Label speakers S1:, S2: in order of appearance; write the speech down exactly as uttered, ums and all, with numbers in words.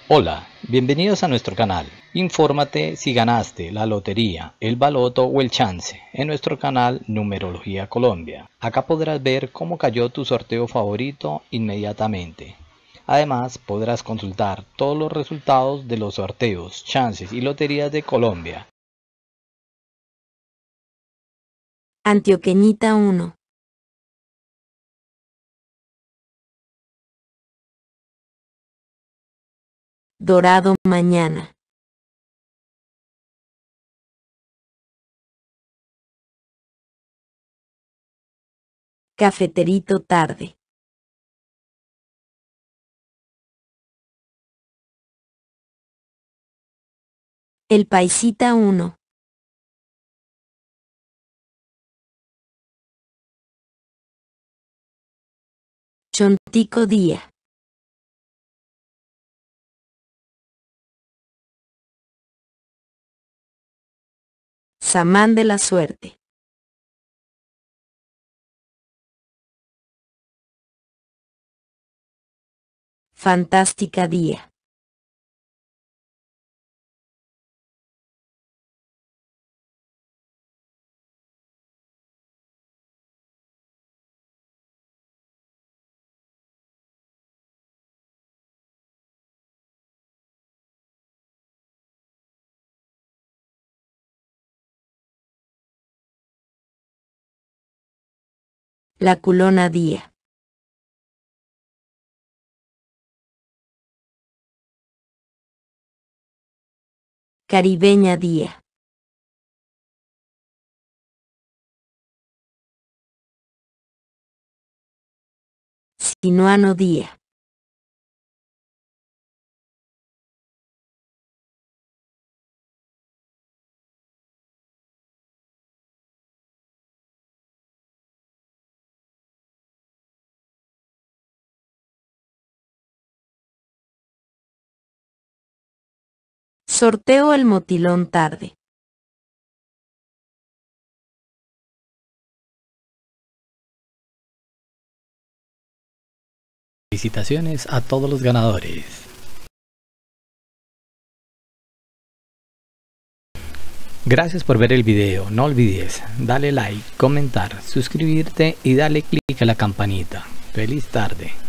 S1: Hola, bienvenidos a nuestro canal. Infórmate si ganaste la lotería, el baloto o el chance en nuestro canal Numerología Colombia. Acá podrás ver cómo cayó tu sorteo favorito inmediatamente. Además, podrás consultar todos los resultados de los sorteos, chances y loterías de Colombia.
S2: Antioqueñita uno. Dorado mañana. Cafeterito tarde. El Paisita uno. Chontico día. Samán de la suerte. Fantástica día. La culona día. Caribeña día. Sinuano día. Sorteo el motilón tarde.
S1: Felicitaciones a todos los ganadores. Gracias por ver el video, no olvides darle like, comentar, suscribirte y darle clic a la campanita. Feliz tarde.